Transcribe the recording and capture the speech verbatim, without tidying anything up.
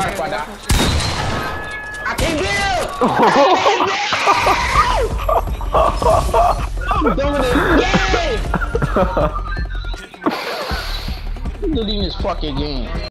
Sorry for that. I can't build! I'm doing this game! I'm deleting this fucking game.